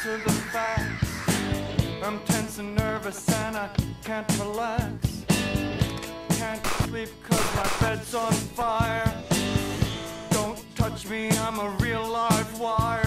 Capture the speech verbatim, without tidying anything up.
to the facts. I'm tense and nervous and I can't relax. Can't sleep cause my bed's on fire. Don't touch me, I'm a real live wire.